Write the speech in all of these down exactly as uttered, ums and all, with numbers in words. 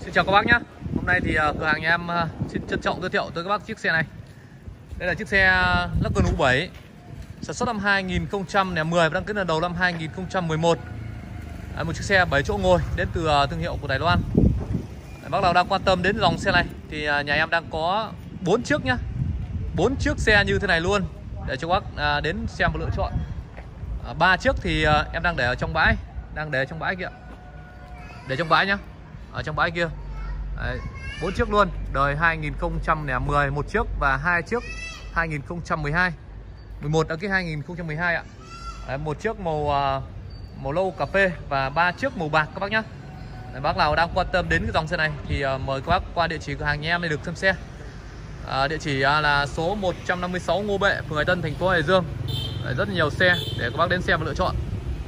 Xin chào các bác nhé. Hôm nay thì uh, cửa hàng nhà em uh, xin trân trọng giới thiệu tới các bác chiếc xe này. Đây là chiếc xe Lagan U bảy sản xuất năm hai nghìn không trăm lẻ mười và đăng ký lần đầu năm hai nghìn không trăm mười một. À, một chiếc xe bảy chỗ ngồi đến từ uh, thương hiệu của Đài Loan. À, bác nào đang quan tâm đến dòng xe này thì uh, nhà em đang có bốn chiếc nhá. bốn chiếc xe như thế này luôn để cho các bác uh, đến xem và lựa chọn. ba uh, chiếc thì uh, em đang để ở trong bãi, đang để trong bãi kìa. Để trong bãi nhá. Ở trong bãi kia. bốn chiếc luôn, đời hai nghìn không trăm lẻ mười một chiếc và hai chiếc hai nghìn không trăm mười hai. mười một đăng ký hai nghìn không trăm mười hai ạ. Đấy, một chiếc màu uh, màu nâu cà phê và ba chiếc màu bạc các bác nhá. Đấy, bác nào đang quan tâm đến cái dòng xe này thì uh, mời các bác qua địa chỉ cửa hàng nhà em để được xem xe. Uh, địa chỉ uh, là số một trăm năm mươi sáu Ngô Bệ, phường Hải Tân, thành phố Hải Dương. Đấy, rất nhiều xe để các bác đến xem và lựa chọn.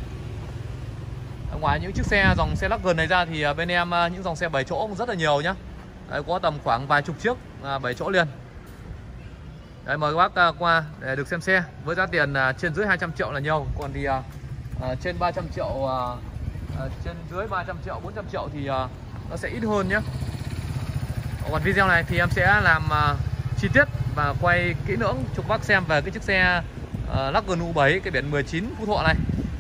Ngoài những chiếc xe dòng xe Lagan này ra thì bên em những dòng xe bảy chỗ cũng rất là nhiều nhá. Đấy, có tầm khoảng vài chục chiếc bảy chỗ liền. Đấy, mời các bác qua để được xem xe với giá tiền trên dưới hai trăm triệu là nhiều, còn thì uh, trên ba trăm triệu, uh, uh, trên dưới ba trăm triệu, bốn trăm triệu thì uh, nó sẽ ít hơn nhé. Còn video này thì em sẽ làm uh, chi tiết và quay kỹ lưỡng cho các bác xem về cái chiếc xe uh, Lagan U bảy cái biển mười chín Phú Thọ này.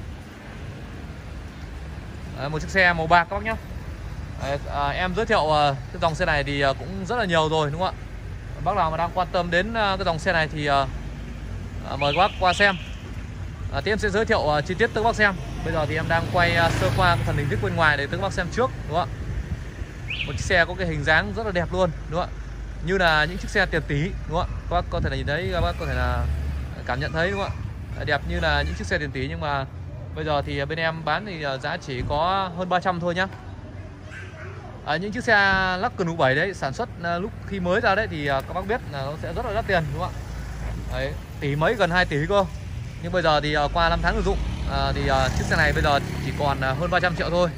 Đấy, một chiếc xe màu bạc các bác nhé. Đấy, à, em giới thiệu à, cái dòng xe này thì à, cũng rất là nhiều rồi đúng không ạ. Bác nào mà đang quan tâm đến à, cái dòng xe này thì à, à, mời các bác qua xem. à, Thì em sẽ giới thiệu à, chi tiết tới các bác xem. Bây giờ thì em đang quay à, sơ qua cái phần hình thức bên ngoài để tới các bác xem trước đúng không ạ. Một chiếc xe có cái hình dáng rất là đẹp luôn đúng không ạ, như là những chiếc xe tiền tỷ đúng không ạ. Các bác có thể là nhìn thấy, các bác có thể là cảm nhận thấy đúng không ạ. Đẹp như là những chiếc xe tiền tỷ, nhưng mà bây giờ thì bên em bán thì giá chỉ có hơn ba trăm thôi nhá. À, những chiếc xe Lagan U bảy đấy sản xuất lúc khi mới ra đấy thì các bác biết là nó sẽ rất là đắt tiền đúng không ạ. Đấy, tỷ mấy, gần hai tỷ cơ. Nhưng bây giờ thì qua năm tháng sử dụng à, thì chiếc xe này bây giờ chỉ còn hơn ba trăm triệu thôi.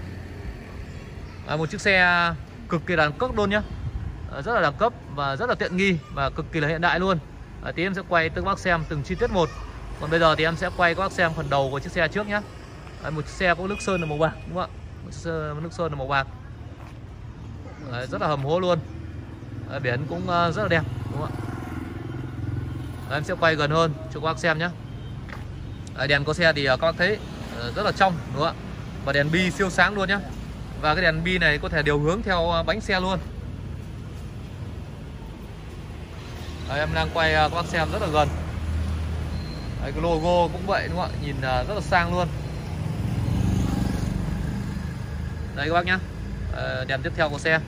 À, một chiếc xe cực kỳ đẳng cấp luôn nhá. À, rất là đẳng cấp và rất là tiện nghi và cực kỳ là hiện đại luôn. À, tí em sẽ quay tới các bác xem từng chi tiết một. Còn bây giờ thì em sẽ quay các bác xem phần đầu của chiếc xe trước nhé. Đấy, một chiếc xe có nước sơn là màu bạc đúng không ạ. Một chiếc xe nước sơn là màu bạc. Đấy, rất là hầm hố luôn. Đấy, biển cũng rất là đẹp đúng không ạ. Đấy, em sẽ quay gần hơn cho các bác xem nhé. Đấy, đèn của xe thì các bác thấy rất là trong đúng không ạ. Và đèn bi siêu sáng luôn nhé. Và cái đèn bi này có thể điều hướng theo bánh xe luôn. Đấy, em đang quay các bác xem rất là gần. Đấy, cái logo cũng vậy đúng không ạ, nhìn rất là sang luôn. Đây các bác nhá. À, đèn tiếp theo của xe,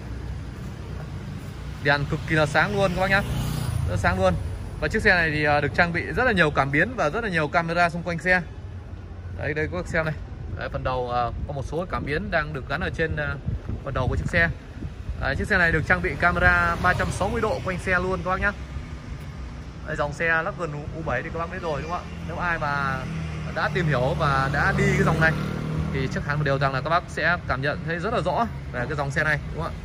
đèn cực kỳ là sáng luôn các bác nhá, rất sáng luôn. Và chiếc xe này thì được trang bị rất là nhiều cảm biến và rất là nhiều camera xung quanh xe. Đấy, đây các bác xem này. Đấy, phần đầu có một số cảm biến đang được gắn ở trên phần đầu của chiếc xe. Đấy, chiếc xe này được trang bị camera ba trăm sáu mươi độ quanh xe luôn các bác nhá. Đây, dòng xe Lagan U bảy thì các bác biết rồi đúng không ạ. Nếu ai mà đã tìm hiểu và đã đi cái dòng này thì chắc hẳn một điều rằng là các bác sẽ cảm nhận thấy rất là rõ về cái dòng xe này đúng không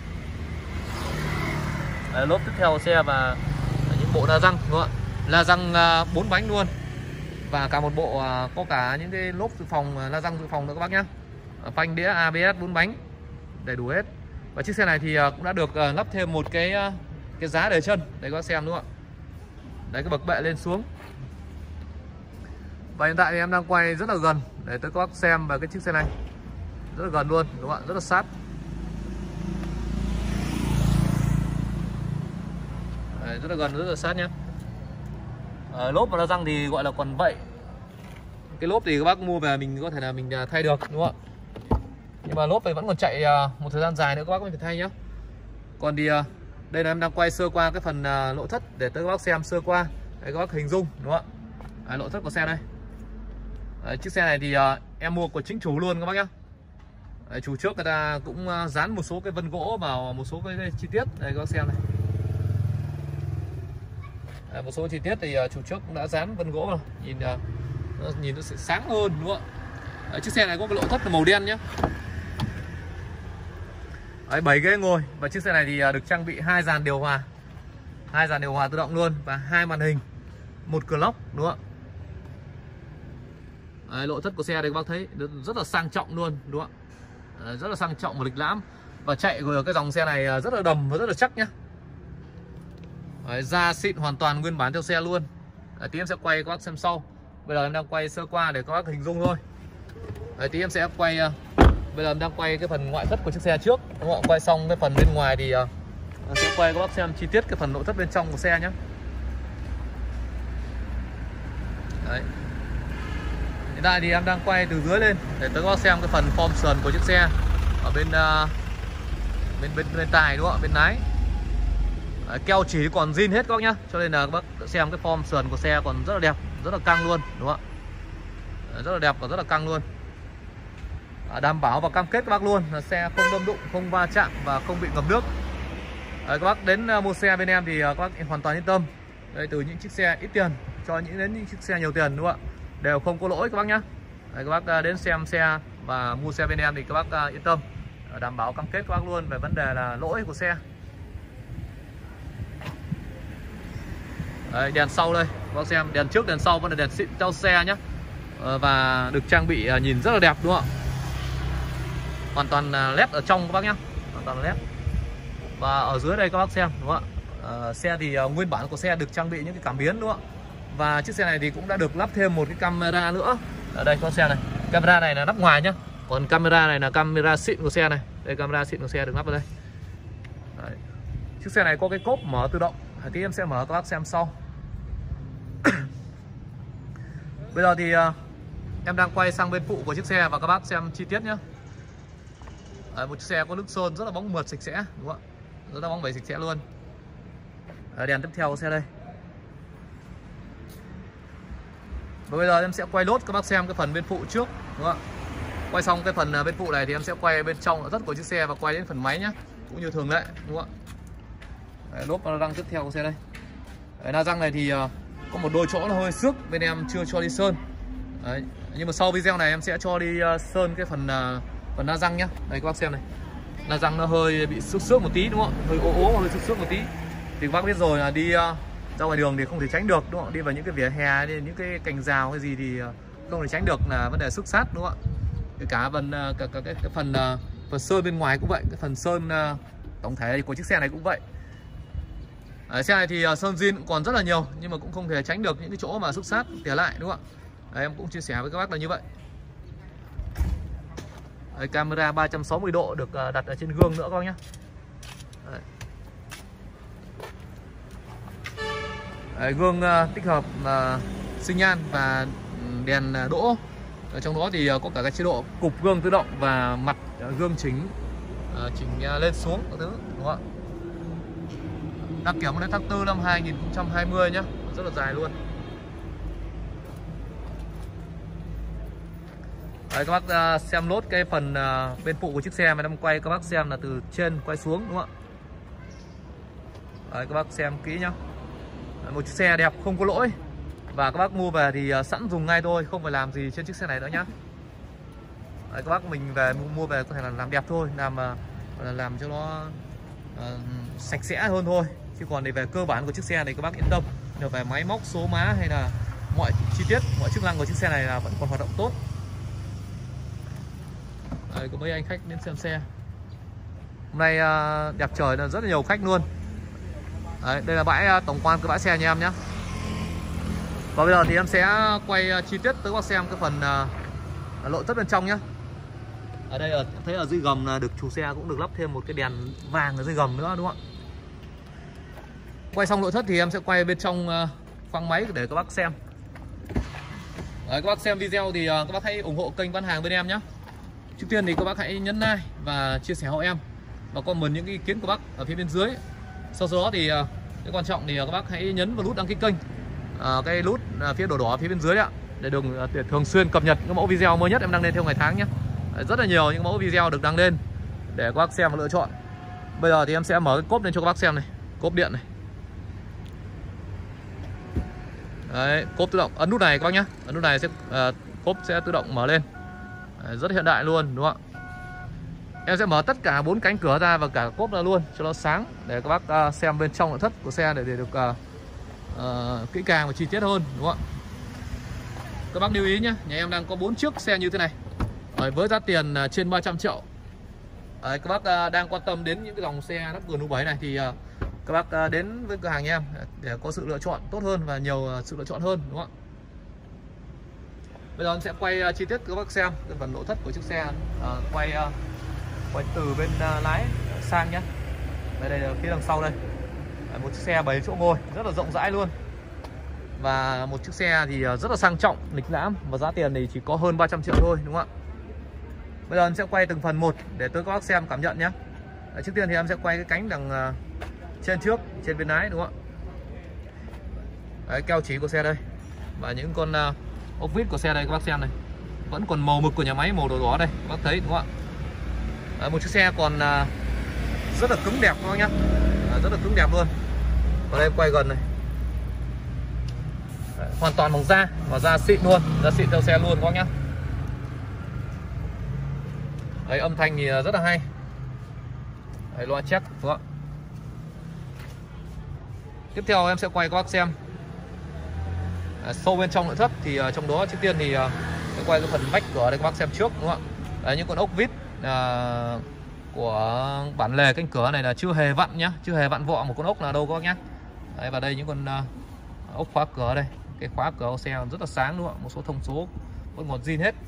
ạ. Đấy, lốp tiếp theo của xe và những bộ la răng đúng không ạ. La răng bốn bánh luôn. Và cả một bộ có cả những cái lốp dự phòng, la răng dự phòng nữa các bác nhé. Phanh đĩa a bê ét bốn bánh đầy đủ hết. Và chiếc xe này thì cũng đã được lắp thêm một cái cái giá để chân để các bác xem đúng không ạ. Đấy, cái bậc bệ lên xuống. Và hiện tại thì em đang quay rất là gần để tới các bác xem về cái chiếc xe này. Rất là gần luôn đúng không ạ, rất là sát. Đấy, rất là gần, rất là sát nhé. À, lốp và la răng thì gọi là còn vậy. Cái lốp thì các bác mua về mình có thể là mình thay được đúng không ạ. Nhưng mà lốp này vẫn còn chạy một thời gian dài nữa các bác có thể thay nhé. Còn thì đây là em đang quay sơ qua cái phần nội thất để tới các bác xem sơ qua. Đấy, các bác hình dung đúng không ạ. Đấy, nội thất của xe đây. Đấy, chiếc xe này thì uh, em mua của chính chủ luôn các bác nhá. Đấy, chủ trước người ta cũng uh, dán một số cái vân gỗ vào một số cái, cái chi tiết. Đây các bác xem này. Đấy, một số chi tiết thì uh, chủ trước cũng đã dán vân gỗ vào. Nhìn uh, nó, nhìn nó sẽ sáng hơn đúng không ạ. Đấy, chiếc xe này có cái nội thất là màu đen nhá. Đấy, bảy ghế ngồi. Và chiếc xe này thì uh, được trang bị hai dàn điều hòa, hai dàn điều hòa tự động luôn và hai màn hình, một cửa lóc đúng không ạ. Đấy, nội thất của xe đây các bác thấy rất là sang trọng luôn đúng không ạ. Đấy, rất là sang trọng và lịch lãm. Và chạy của cái dòng xe này rất là đầm và rất là chắc nhá. Đấy, da xịn hoàn toàn nguyên bản theo xe luôn. Đấy, tí em sẽ quay các bác xem sau. Bây giờ em đang quay sơ qua để các bác hình dung thôi. Đấy, tí em sẽ quay. Bây giờ em đang quay cái phần ngoại thất của chiếc xe trước, đúng không? Quay xong cái phần bên ngoài thì uh, sẽ quay các bác xem chi tiết cái phần nội thất bên trong của xe nhé. Đấy. Hiện tại thì em đang quay từ dưới lên để các bác xem cái phần form sườn của chiếc xe ở bên uh, bên bên bên tài, đúng không? Bên lái. Đấy, keo chỉ còn zin hết các bác nhá, cho nên là các bác xem cái form sườn của xe còn rất là đẹp, rất là căng luôn, đúng không ạ? Rất là đẹp và rất là căng luôn. Đảm bảo và cam kết các bác luôn là xe không đâm đụng, không va chạm và không bị ngập nước. Đấy, các bác đến mua xe bên em thì các bác hoàn toàn yên tâm. Đây, từ những chiếc xe ít tiền cho những đến những chiếc xe nhiều tiền, đúng không ạ? Đều không có lỗi các bác nhá. Đấy, các bác đến xem xe và mua xe bên em thì các bác yên tâm, đảm bảo cam kết các bác luôn về vấn đề là lỗi của xe. Đấy, đèn sau đây các bác xem, đèn trước đèn sau vẫn là đèn xịn theo xe nhá. Và được trang bị nhìn rất là đẹp, đúng không ạ? Hoàn toàn led ở trong các bác nhá, hoàn toàn led. Và ở dưới đây các bác xem, đúng không ạ? À, xe thì uh, nguyên bản của xe được trang bị những cái cảm biến, đúng không ạ? Và chiếc xe này thì cũng đã được lắp thêm một cái camera nữa. Ở đây có xe này, camera này là lắp ngoài nhá, còn camera này là camera xịn của xe này. Đây, camera xịn của xe được lắp vào đây. Đấy. Chiếc xe này có cái cốp mở tự động, tí em sẽ mở các bác xem sau. Bây giờ thì uh, em đang quay sang bên phụ của chiếc xe và các bác xem chi tiết nhé. Đấy, một chiếc xe có nước sơn rất là bóng mượt sạch sẽ, đúng không ạ? Rất là bóng bẩy sạch sẽ luôn. Đấy, đèn tiếp theo của xe đây. Và bây giờ em sẽ quay lốt các bác xem cái phần bên phụ trước, đúng không ạ? Quay xong cái phần bên phụ này thì em sẽ quay bên trong nội thất của chiếc xe và quay đến phần máy nhé, cũng như thường lệ, đúng không ạ? Đấy, lốp la răng tiếp theo của xe đây. Đấy, la răng này thì uh, có một đôi chỗ là hơi xước, bên em chưa cho đi sơn. Đấy, nhưng mà sau video này em sẽ cho đi uh, sơn cái phần uh, phần la răng nhá. Đây các bác xem này, la răng nó hơi bị xước xước một tí, đúng không ạ? Hơi ố ố, hơi xước xước một tí. Thì các bác biết rồi là đi uh, ra ngoài đường thì không thể tránh được, đúng không? Đi vào những cái vỉa hè, đi những cái cành rào hay gì thì uh, không thể tránh được là vấn đề xước sát, đúng không ạ? Cả phần uh, cả, cả cái, cái phần uh, phần sơn bên ngoài cũng vậy, cái phần sơn uh, tổng thể của chiếc xe này cũng vậy. Ở xe này thì uh, sơn zin cũng còn rất là nhiều, nhưng mà cũng không thể tránh được những cái chỗ mà xước sát tỉa lại, đúng không ạ? Đấy, em cũng chia sẻ với các bác là như vậy. Đấy, camera ba trăm sáu mươi độ được uh, đặt ở trên gương nữa các bác nhé. Đấy. Đấy, gương uh, tích hợp uh, xi nhan và đèn uh, đỗ. Ở trong đó thì uh, có cả cái chế độ cụp gương tự động và mặt uh, gương chỉnh uh, chỉnh uh, lên xuống các thứ, đúng không ạ? Đăng kiểm đến tháng tư năm hai nghìn không trăm hai mươi nhé, rất là dài luôn. Đấy, các bác uh, xem lốt cái phần uh, bên phụ của chiếc xe mà em quay các bác xem là từ trên quay xuống, đúng không ạ? Đấy, các bác xem kỹ nhá. Đấy, một chiếc xe đẹp không có lỗi và các bác mua về thì uh, sẵn dùng ngay thôi, không phải làm gì trên chiếc xe này nữa nhá. Đấy, các bác mình về mua về có thể là làm đẹp thôi, làm uh, làm cho nó uh, sạch sẽ hơn thôi. Chứ còn để về cơ bản của chiếc xe này các bác yên tâm, được về máy móc, số má hay là mọi chi tiết, mọi chức năng của chiếc xe này là vẫn còn hoạt động tốt. Đấy, có mấy anh khách đến xem xe. Hôm nay uh, đẹp trời là rất là nhiều khách luôn. Đấy, đây là bãi uh, tổng quan cái bãi xe nha em nhé. Và bây giờ thì em sẽ quay uh, chi tiết tới các bác xem cái phần uh, nội thất bên trong nhé. Ở đây ở thấy ở dưới gầm là được chủ xe cũng được lắp thêm một cái đèn vàng ở dưới gầm nữa, đúng không ạ? Quay xong nội thất thì em sẽ quay bên trong uh, khoang máy để các bác xem. Đấy, các bác xem video thì uh, các bác hãy ủng hộ kênh bán hàng bên em nhé. Trước tiên thì các bác hãy nhấn like và chia sẻ hộ em và comment những ý kiến của bác ở phía bên dưới. Sau đó thì uh, cái quan trọng thì uh, các bác hãy nhấn vào nút đăng ký kênh, uh, cái nút uh, phía đỏ đỏ phía bên dưới đấy ạ, để được uh, thường xuyên cập nhật những mẫu video mới nhất em đăng lên theo ngày tháng nhé. Đấy, rất là nhiều những mẫu video được đăng lên để các bác xem và lựa chọn. Bây giờ thì em sẽ mở cái cốp lên cho các bác xem này, cốp điện này. Đấy, cốp tự động, ấn nút này các bác nhé, ấn nút này sẽ uh, cốp sẽ tự động mở lên. Đấy, rất hiện đại luôn, đúng không ạ? Em sẽ mở tất cả bốn cánh cửa ra và cả cốp ra luôn cho nó sáng để các bác uh, xem bên trong nội thất của xe để, để được uh, uh, kỹ càng và chi tiết hơn, đúng không ạ? Các bác lưu ý nhé, nhà em đang có bốn chiếc xe như thế này. Đấy, với giá tiền uh, trên ba trăm triệu. Đấy, các bác đang quan tâm đến những cái dòng xe lắp G U bảy này thì các bác đến với cửa hàng nhà em để có sự lựa chọn tốt hơn và nhiều sự lựa chọn hơn, đúng không ạ? Bây giờ em sẽ quay chi tiết các bác xem cái phần nội thất của chiếc xe, à, quay quay từ bên lái sang nhé. Đây, đây là phía đằng sau đây, một chiếc xe bảy chỗ ngồi rất là rộng rãi luôn, và một chiếc xe thì rất là sang trọng, lịch lãm, và giá tiền thì chỉ có hơn ba trăm triệu thôi, đúng không ạ? Bây giờ em sẽ quay từng phần một để tôi các bác xem cảm nhận nhé. Trước tiên thì em sẽ quay cái cánh đằng trên trước, trên bên lái, đúng không ạ? Đấy, keo chỉ của xe đây, và những con ốc vít của xe đây các bác xem này, vẫn còn màu mực của nhà máy, màu đỏ đỏ đây các bác thấy, đúng không ạ? Đấy, một chiếc xe còn rất là cứng đẹp các bác nhá, rất là cứng đẹp luôn. Còn đây em quay gần này. Đấy, hoàn toàn bằng da, và da xịn luôn, da xịn theo xe luôn các bác nhá. Đấy, âm thanh thì rất là hay. Đấy, loa check, đúng không ạ? Tiếp theo em sẽ quay các bác xem à, sâu bên trong nội thất thì uh, trong đó trước tiên thì uh, sẽ quay cái phần vách cửa đây các bác xem trước, đúng không ạ? Đấy, những con ốc vít uh, của bản lề cánh cửa này là chưa hề vặn nhá, chưa hề vặn vọ một con ốc nào đâu các bác nhá. Đấy, và đây những con uh, ốc khóa cửa đây, cái khóa cửa của xe rất là sáng, đúng không ạ? Một số thông số vẫn còn zin hết.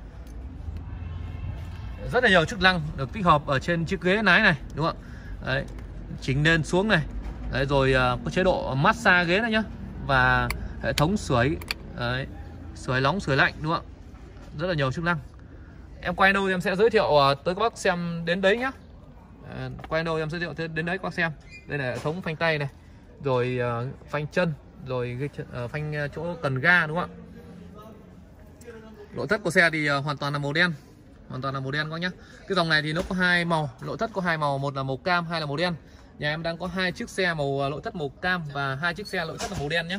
Rất là nhiều chức năng được tích hợp ở trên chiếc ghế lái này, đúng không ạ? Đấy, chỉnh lên xuống này. Đấy, rồi uh, có chế độ massage ghế này nhá, và hệ thống sưởi, đấy, sưởi nóng sưởi lạnh, đúng không ạ? Rất là nhiều chức năng. Em quay đâu em sẽ giới thiệu uh, tới các bác xem đến đấy nhá. À, quay đâu em giới thiệu đến đấy các bác xem. Đây là hệ thống phanh tay này, rồi uh, phanh chân, rồi cái uh, phanh chỗ cần ga, đúng không ạ? Nội thất của xe thì uh, hoàn toàn là màu đen, hoàn toàn là màu đen các bác nhá. Cái dòng này thì nó có hai màu, nội thất có hai màu, một là màu cam, hai là màu đen. Nhà em đang có hai chiếc xe màu nội thất màu cam và hai chiếc xe nội thất là màu đen nhé.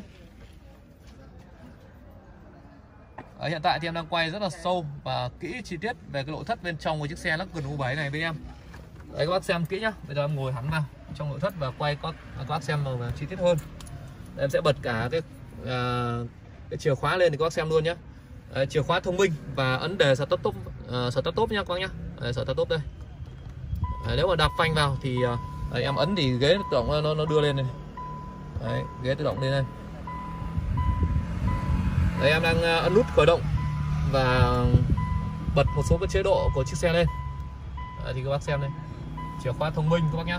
Ở hiện tại thì em đang quay rất là sâu và kỹ chi tiết về cái nội thất bên trong của chiếc xe lắp G U bảy này với em. Đấy, các bác xem kỹ nhá. Bây giờ em ngồi hẳn vào trong nội thất và quay các, các bác xem vào chi tiết hơn. Đấy, em sẽ bật cả cái uh, cái chìa khóa lên thì các bác xem luôn nhé. Đấy, chìa khóa thông minh và ấn đề start top, uh, start top nhá các bác nhá. Đấy, start top đây. Đấy, nếu mà đạp phanh vào thì uh, đấy, em ấn thì ghế tự động nó, nó đưa lên này. Đấy, ghế tự động lên đây. Đấy, em đang ấn nút khởi động và bật một số cái chế độ của chiếc xe lên. Đấy, thì các bác xem đây, chìa khóa thông minh các bác nhá.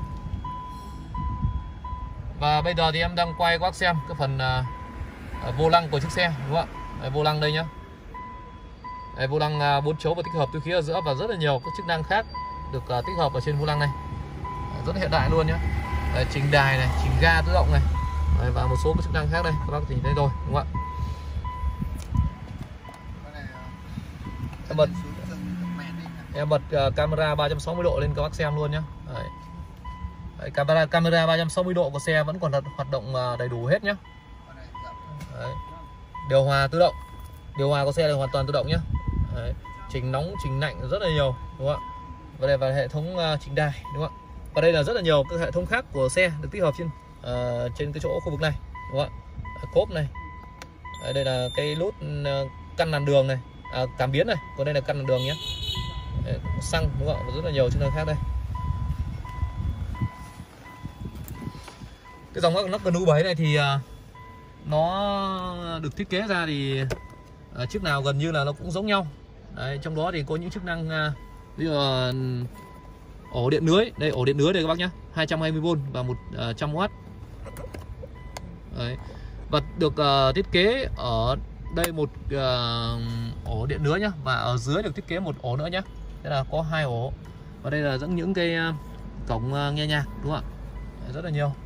Và bây giờ thì em đang quay các bác xem cái phần uh, vô lăng của chiếc xe, đúng không ạ? Đấy, vô lăng đây nhá. Đấy, vô lăng bốn uh, chấu và tích hợp túi khí ở giữa và rất là nhiều các chức năng khác được uh, tích hợp ở trên vô lăng này. Đấy, rất là hiện đại luôn nhá. Đấy, chỉnh đài này, chỉnh ga tự động này. Đấy, và một số các chức năng khác đây các bác nhìn thấy rồi, đúng không ạ? Em bật em bật uh, camera ba trăm sáu mươi độ lên các bác xem luôn nhá. Đấy. Đấy, camera camera ba trăm sáu mươi độ của xe vẫn còn hoạt động uh, đầy đủ hết nhá. Đấy. Điều hòa tự động, điều hòa của xe là hoàn toàn tự động nhá. Đấy. Chỉnh nóng chỉnh lạnh rất là nhiều, đúng không ạ? Và đây là hệ thống uh, chỉnh đài, đúng không ạ? Và đây là rất là nhiều các hệ thống khác của xe được tích hợp trên uh, trên cái chỗ khu vực này, đúng không ạ? Cốp này. Đấy, đây là cái nút uh, căn làn đường này, à, cảm biến này, còn đây là căn làn đường nhé. Đấy, xăng, đúng không ạ? Và rất là nhiều chức năng khác đây. Cái dòng lắp G U bảy này thì uh, nó được thiết kế ra thì uh, chiếc nào gần như là nó cũng giống nhau. Đấy, trong đó thì có những chức năng uh, ví dụ uh, ổ điện lưới, đây ổ điện lưới đây các bác nhé, hai trăm hai mươi vôn và một trăm oát. Đấy. Và được uh, thiết kế ở đây một uh, ổ điện lưới nhá, và ở dưới được thiết kế một ổ nữa nhá. Thế là có hai ổ. Và đây là dẫn những cái uh, cổng uh, nghe nhạc, đúng không ạ? Đấy, rất là nhiều.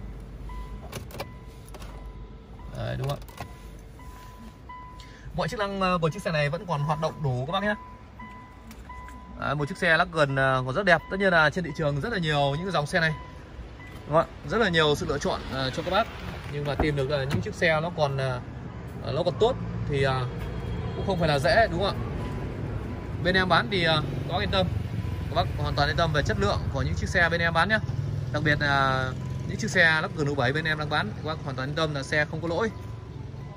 Đấy, đúng không ạ? Mọi chức năng uh, của chiếc xe này vẫn còn hoạt động đủ các bác nhé. À, một chiếc xe lắp gần uh, còn rất đẹp. Tất nhiên là trên thị trường rất là nhiều những dòng xe này, đúng không ạ? Rất là nhiều sự lựa chọn uh, cho các bác. Nhưng mà tìm được uh, những chiếc xe nó còn uh, nó còn tốt thì uh, cũng không phải là dễ, đúng không ạ? Bên em bán thì uh, có yên tâm, các bác hoàn toàn yên tâm về chất lượng của những chiếc xe bên em bán nhé. Đặc biệt là những chiếc xe lắp G U bảy bên em đang bán, các bác hoàn toàn yên tâm là xe không có lỗi.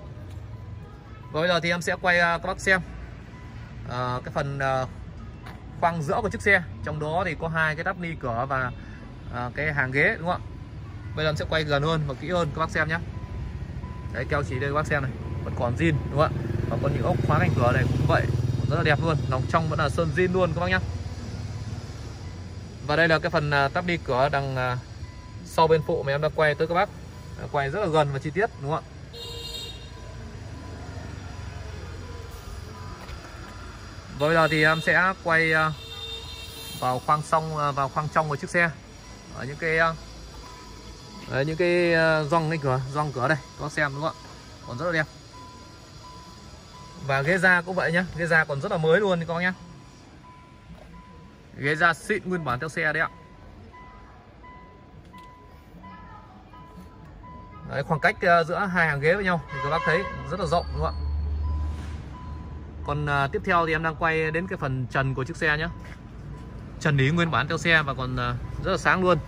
Và bây giờ thì em sẽ quay uh, các bác xem uh, cái phần uh, khoang giữa của chiếc xe, trong đó thì có hai cái tắp ni cửa và à, cái hàng ghế, đúng không ạ? Bây giờ em sẽ quay gần hơn và kỹ hơn các bác xem nhé. Đấy, keo chỉ đây các bác xem này, vẫn còn zin, đúng không ạ? Và còn những ốc khóa cánh cửa này cũng vậy, rất là đẹp luôn, lòng trong vẫn là sơn zin luôn các bác nhé. Và đây là cái phần uh, tắp ni cửa đằng uh, sau bên phụ mà em đã quay tới các bác, đã quay rất là gần và chi tiết, đúng không ạ? Và bây giờ thì em sẽ quay uh, vào khoang xong uh, vào khoang trong của chiếc xe, ở những cái uh, đấy, những cái uh, gioăng cái cửa, gioăng cửa đây các bác xem, đúng không ạ? Còn rất là đẹp. Và ghế da cũng vậy nhá, ghế da còn rất là mới luôn các bác nhá. Ghế da xịn nguyên bản theo xe đấy ạ. Đấy, khoảng cách uh, giữa hai hàng ghế với nhau thì các bác thấy rất là rộng, đúng không ạ? Còn uh, tiếp theo thì em đang quay đến cái phần trần của chiếc xe nhé. Trần lý nguyên bản theo xe và còn uh, rất là sáng luôn.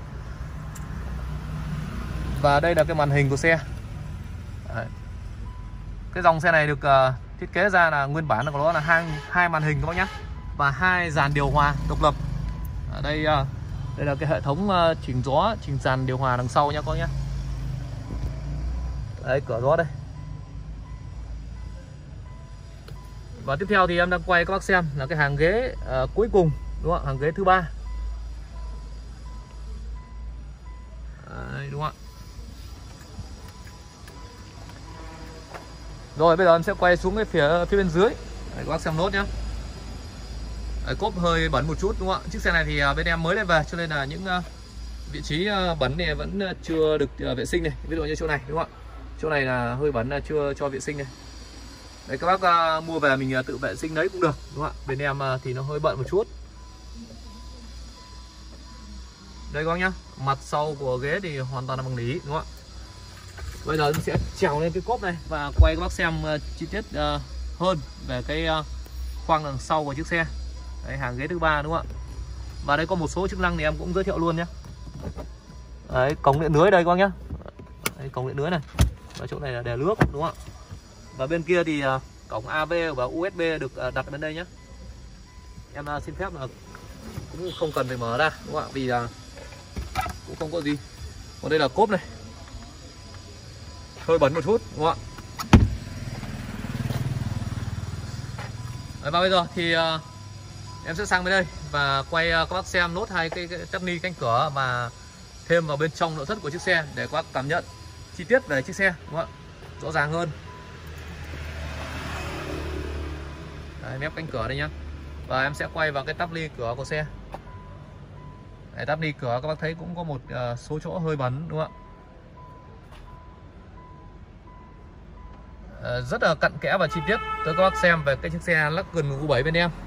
Và đây là cái màn hình của xe. Đấy. Cái dòng xe này được uh, thiết kế ra là nguyên bản của nó là hai hai màn hình các bác nhé, và hai dàn điều hòa độc lập. Ở đây uh, đây là cái hệ thống uh, chỉnh gió, chỉnh dàn điều hòa đằng sau nhé các bác nhé. Đấy, cửa gió đây. Và tiếp theo thì em đang quay các bác xem là cái hàng ghế uh, cuối cùng, đúng không ạ? Hàng ghế thứ ba. Đấy, đúng không ạ? Rồi bây giờ em sẽ quay xuống cái phía phía bên dưới. Đấy, các bác xem nốt nhá. Đấy, cốp hơi bẩn một chút, đúng không ạ? Chiếc xe này thì uh, bên em mới lên về cho nên là những uh, vị trí uh, bẩn này vẫn uh, chưa được uh, vệ sinh này. Ví dụ như chỗ này, đúng không ạ? Chỗ này là hơi bẩn, là chưa cho vệ sinh này. Đấy, các bác uh, mua về mình uh, tự vệ sinh đấy cũng được, đúng không ạ? Bên em uh, thì nó hơi bận một chút. Đây các bác nhá, mặt sau của ghế thì hoàn toàn là bằng lý, đúng không ạ? Bây giờ mình sẽ trèo lên cái cốp này và quay các bác xem uh, chi tiết uh, hơn về cái uh, khoang đằng sau của chiếc xe. Đấy, hàng ghế thứ ba, đúng không ạ? Và đây có một số chức năng thì em cũng giới thiệu luôn nhé. Đấy, cổng điện lưới đây các bác nhá. Đây, cổng điện lưới này. Và chỗ này là đè nước, đúng không ạ? Và bên kia thì uh, cổng a vê và u ét bê được uh, đặt bên đây nhé. Em uh, xin phép là cũng không cần phải mở ra, đúng không ạ? Vì uh, cũng không có gì. Còn đây là cốp này, hơi bẩn một chút, đúng không ạ? Đấy, và bây giờ thì uh, em sẽ sang bên đây và quay uh, các bác xem nốt hai cái, cái tắp ni cánh cửa và thêm vào bên trong nội thất của chiếc xe để các bác cảm nhận chi tiết về chiếc xe, đúng không ạ? Rõ ràng hơn. Đấy, mép cánh cửa đây nhá. Và em sẽ quay vào cái tắp ni cửa của xe. Đấy, tắp ni cửa các bác thấy cũng có một uh, số chỗ hơi bẩn, đúng không ạ? Uh, rất là cặn kẽ và chi tiết tới các bác xem về cái chiếc xe Lexus U bảy bên em.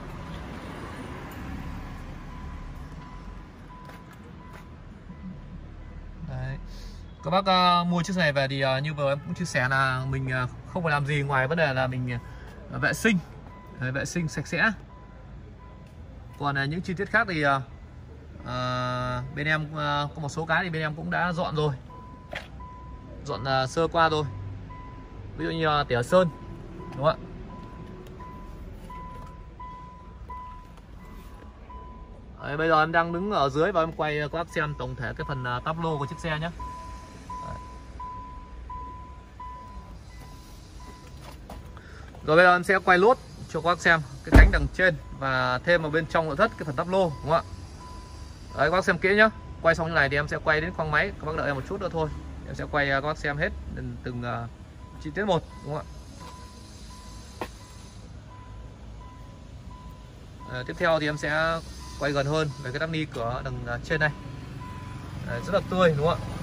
Đấy. Các bác uh, mua chiếc xe này về thì uh, như vừa em cũng chia sẻ là mình uh, không phải làm gì ngoài vấn đề là mình uh, vệ sinh, uh, vệ sinh sạch sẽ. Còn uh, những chi tiết khác thì uh, uh, bên em uh, có một số cái thì bên em cũng đã dọn rồi, dọn uh, sơ qua rồi. Ví dụ như uh, tỉa sơn, đúng không ạ? Đấy, bây giờ em đang đứng ở dưới và em quay các bác xem tổng thể cái phần uh, táp lô của chiếc xe nhé. Đấy. Rồi bây giờ em sẽ quay lốt cho các bác xem cái cánh đằng trên và thêm vào bên trong nội thất cái phần táp lô, đúng không ạ? Đấy, các bác xem kỹ nhá. Quay xong như này thì em sẽ quay đến khoang máy, các bác đợi em một chút nữa thôi. Em sẽ quay các bác xem hết từng uh, chi tiết một, đúng không ạ? À, tiếp theo thì em sẽ quay gần hơn về cái tắp ni cửa đằng uh, trên này. Đấy, rất là tươi, đúng không ạ?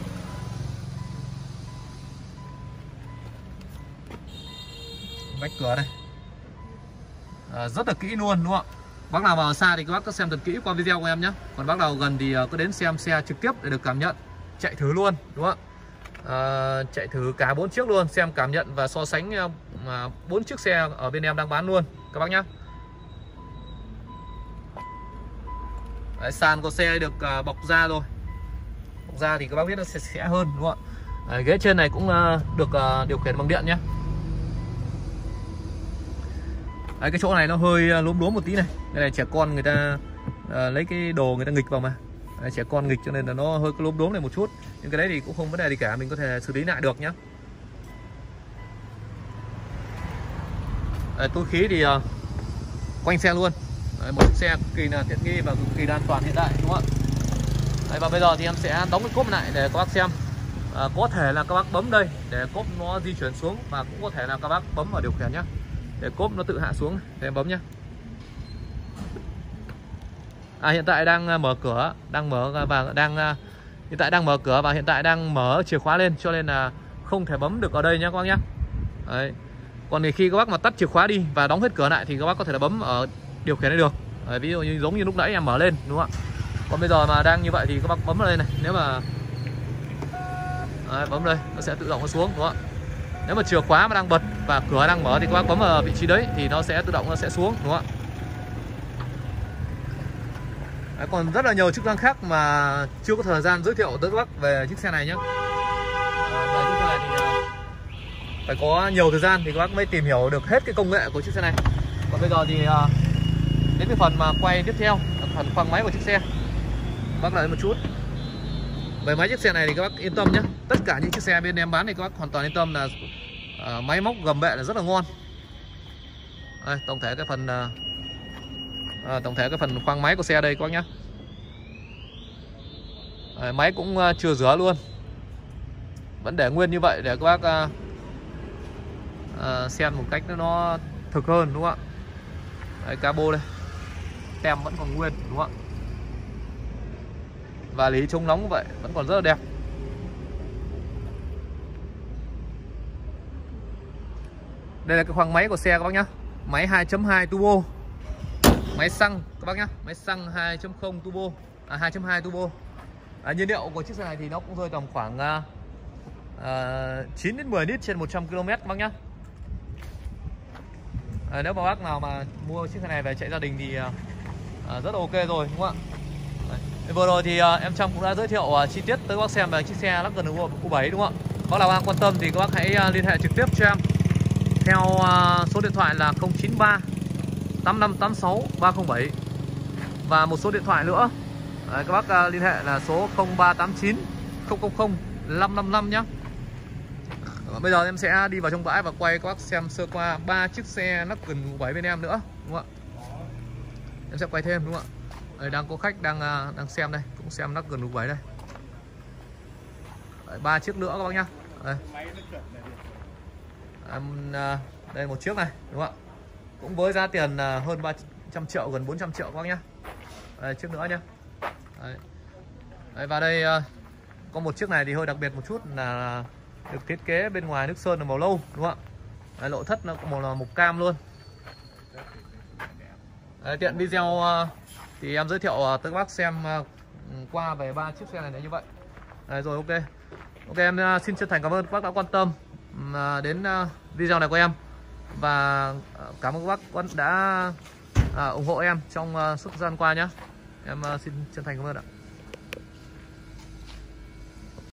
Vách cửa này à, rất là kỹ luôn, đúng không ạ? Bác nào vào xa thì các bác cứ xem thật kỹ qua video của em nhé. Còn bác nào gần thì cứ đến xem xe trực tiếp để được cảm nhận, chạy thử luôn, đúng không ạ? À, chạy thử cả bốn chiếc luôn, xem cảm nhận và so sánh bốn uh, chiếc xe ở bên em đang bán luôn các bác nhé. Đấy, sàn của xe được uh, bọc da rồi, bọc da thì các bác biết nó sẽ sẽ hơn, đúng không ạ? Đấy, ghế trên này cũng uh, được uh, điều khiển bằng điện nhé. Đấy, cái chỗ này nó hơi lốm đốm một tí này, cái này trẻ con người ta à, lấy cái đồ người ta nghịch vào mà. Đấy, trẻ con nghịch cho nên là nó hơi có lốm đốm này một chút, nhưng cái đấy thì cũng không vấn đề gì cả, mình có thể xử lý lại được nhá. Đấy, túi khí thì uh, quanh xe luôn. Đấy, một chiếc xe cực kỳ là tiện nghi và cực kỳ là an toàn hiện đại, đúng không ạ? Đấy, và bây giờ thì em sẽ đóng cái cốp lại để các bác xem. À, có thể là các bác bấm đây để cốp nó di chuyển xuống, và cũng có thể là các bác bấm vào điều khiển nhé, để cốp nó tự hạ xuống. Để em bấm nhé. À, hiện tại đang mở cửa, đang mở và đang hiện tại đang mở cửa và hiện tại đang mở chìa khóa lên, cho nên là không thể bấm được ở đây nhé các bác nhé. Đấy. Còn thì khi các bác mà tắt chìa khóa đi và đóng hết cửa lại thì các bác có thể là bấm ở điều khiển này được. Đấy, ví dụ như giống như lúc nãy em mở lên, đúng không ạ? Còn bây giờ mà đang như vậy thì các bác bấm vào đây này, nếu mà đấy, bấm đây nó sẽ tự động nó xuống, đúng không ạ? Nếu mà chìa khóa mà đang bật và cửa đang mở thì các bác bấm ở vị trí đấy thì nó sẽ tự động nó sẽ xuống, đúng không ạ? Đấy, còn rất là nhiều chức năng khác mà chưa có thời gian giới thiệu tới các bác về chiếc xe này nhé. À, về chiếc xe này thì phải có nhiều thời gian thì các bác mới tìm hiểu được hết cái công nghệ của chiếc xe này. Còn bây giờ thì đến cái phần mà quay tiếp theo, phần khoang máy của chiếc xe, bác lại một chút. Về máy chiếc xe này thì các bác yên tâm nhé. Tất cả những chiếc xe bên em bán thì các bác hoàn toàn yên tâm là uh, máy móc gầm bệ là rất là ngon. Đây, tổng thể cái phần uh, uh, tổng thể cái phần khoang máy của xe đây các bác nhé. Đấy, máy cũng uh, chưa rửa luôn, vẫn để nguyên như vậy để các bác uh, uh, xem một cách nó thực hơn, đúng không ạ? Đấy, cabo đây, tem vẫn còn nguyên, đúng không ạ? Và lý chống nóng cũng vậy, vẫn còn rất là đẹp. Đây là cái khoang máy của xe các bác nhá. Máy hai chấm hai turbo, máy xăng các bác nhá, máy xăng hai chấm không turbo, à hai chấm hai turbo. À, nhiên liệu của chiếc xe này thì nó cũng rơi tầm khoảng uh, chín đến mười lít trên một trăm ki lô mét các bác nhá. À, nếu mà bác nào mà mua chiếc xe này về chạy gia đình thì uh, rất là ok rồi, đúng không ạ? Đấy. Vừa rồi thì uh, em Trong cũng đã giới thiệu uh, chi tiết tới các bác xem về chiếc xe Lux Gần U bảy, đúng không ạ? Bác nào đang quan tâm thì các bác hãy uh, liên hệ trực tiếp cho em theo uh, số điện thoại là không chín ba tám năm tám sáu ba không bảy, và một số điện thoại nữa. Đấy, các bác uh, liên hệ là số không ba tám chín không không không năm năm năm nhé. Bây giờ em sẽ đi vào trong bãi và quay các bác xem sơ qua ba chiếc xe Lux Gần U bảy bên em nữa, đúng không ạ? Em sẽ quay thêm, đúng không ạ? Đây, đang có khách đang uh, đang xem đây, cũng xem Lux Gần U bảy đây. Ba chiếc nữa các bác nhá. Đây. Um, uh, đây một chiếc này, đúng không ạ? Cũng với giá tiền uh, hơn ba trăm triệu, gần bốn trăm triệu các bác nhá. Đây, chiếc nữa nhá. Đấy. Đấy, và đây uh, có một chiếc này thì hơi đặc biệt một chút là được thiết kế bên ngoài nước sơn là màu nâu, đúng không ạ? Đấy, nội thất nó cũng màu là màu cam luôn. Đấy, tiện video uh, thì em giới thiệu uh, tới các bác xem uh, qua về ba chiếc xe này là như vậy. Đấy, rồi ok. Ok, em uh, xin chân thành cảm ơn các bác đã quan tâm uh, đến uh, video này của em, và uh, cảm ơn các bác đã uh, ủng hộ em trong uh, suốt thời gian qua nhé. Em uh, xin chân thành cảm ơn ạ.